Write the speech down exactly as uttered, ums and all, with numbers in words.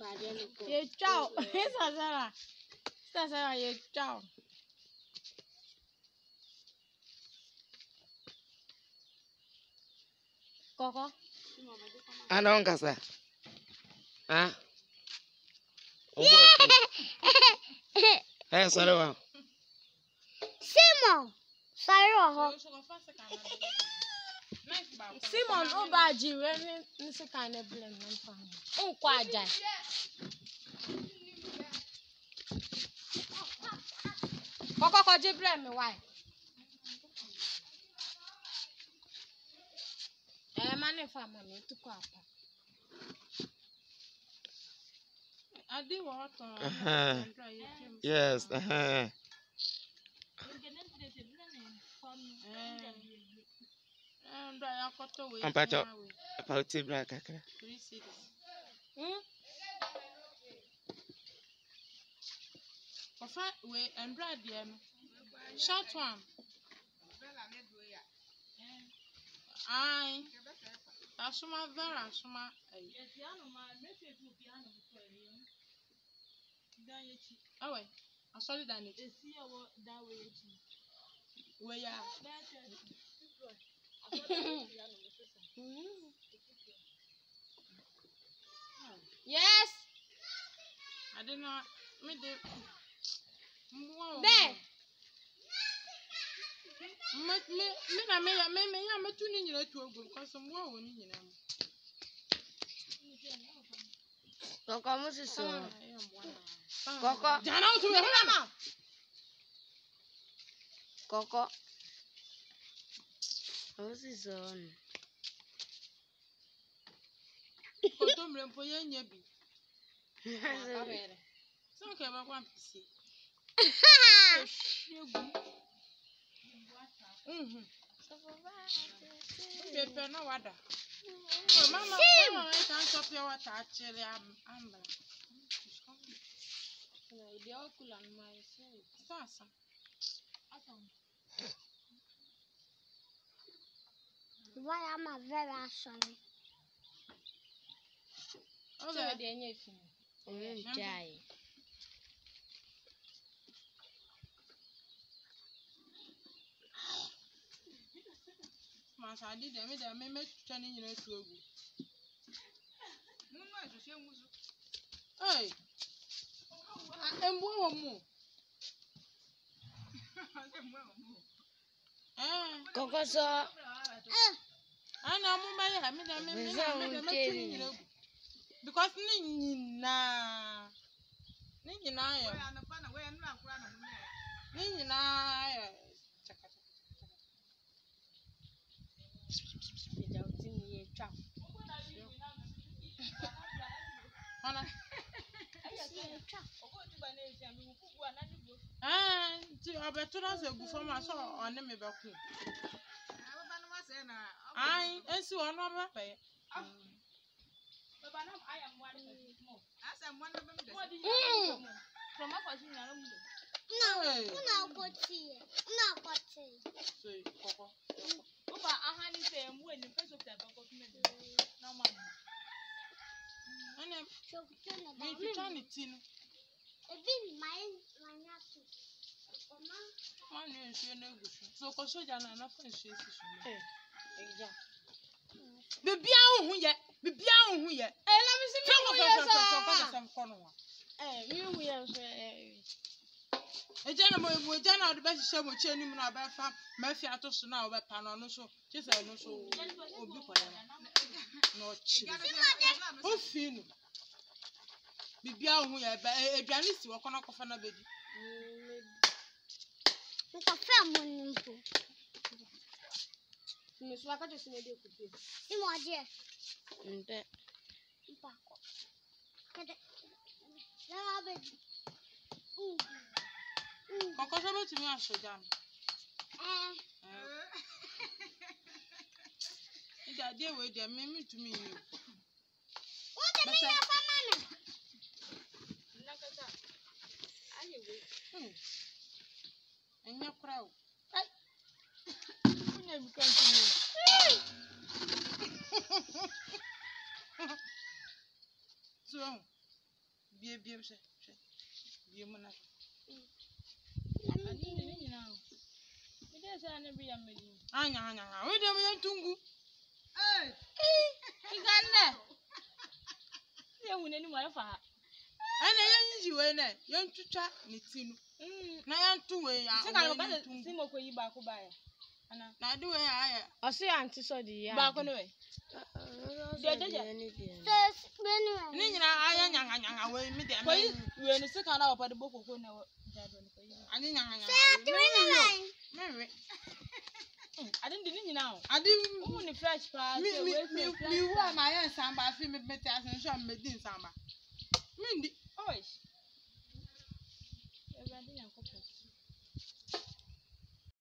Ye ciao. Sasara. Sasara ye ciao. Coco. Ano nkasa. Ah. Eh, sorry wa. Simon. Sorry wa. Simon Obaji we nsi kan na blame na mfa. Nkwa aja. Coco ko ji blame why? Eh mane fa mane tuko apa. Adi water. Uh-huh. Yes, uh-huh. Ampacho, apauti bra kakra. Hmm? Ofa we andra dia no. Short one. Ai. Asuma vera asuma. Oh wait. I saw it down it. Where ya? Yes. I did not. Me the. There. Me me me na me ya me me ya me tuni nyina tu ogu because some wo woni nyina mu. Coco mo siso. Coco. Jana o tu me hona. Coco. Mo siso. Koto mrempo ye nya bi. So ke ba kwa mpisi. Shegu. Mhm. Pepe na wada. Mama, mama, I can't stop your water actually. I'm ambra. No, they all cool on myself. Sasa. Why am I very sorry? Okay, they ain't you. Die. Mas I did them, they may make turning in a two. Hey, I'm one more. Coco so. I know my hammer, because Nina Nina Nina. Ah, I better not say good for my soul on me back. I and so on my pay. I am one of them. From my cousin, no, no, got tea. No, got tea. So, Coco. Opa, I had to say, I'm winning first of the back of me. No, man. And I'm trying to tin. It's been my my napkin. My name is no good. So, Cosoja, and nothing she is. The Biao, who yet, the Biao, who yet. And let me see some corner. Eh, you will say. A gentleman will turn out the best show with Cheney and about Murphy Atos now about Panano, so just I know so. No, who feel Bibia, who are a pianist or corner of an baby. It's a family. Miss Waka just made it. You want it? That. Coco, to me, I should jam. That dear way, dear, made me to me. What the hell, Mama? And your crowd. You never come to me. So, bie bie hwe hwe bie mu na Ani ni nyina o. Mi de sa na bi ya meli. anya anya we dem ye tungu Eh. Igande. Ye wune ni mo fa. ana ye nji we na ye ntwitwa ne ti no Mm. na ye ntu we ya Se ka lo ka si mo ko yi ba ko ba ya. Ana. na de we ya ya Ose anti so di ya. Ba ko no we. De de Sis, benu. ni nyina aya nya nya nya we mi de Ko yi we ni se ka na opa de boko ko na ja do ni ko yi. ani nya nya Benu. me we Ade ndi ni nyina o. adi Umu ni fresh pa mi se mi we mi fresh. mi wa ma ye nsamba fi mi beti asen so me di nsamba mi ndi Oish.